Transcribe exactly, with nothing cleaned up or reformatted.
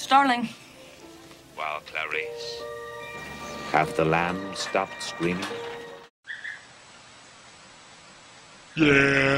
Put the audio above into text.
darling. Well, Clarice, have the lambs stopped screaming? Yeah.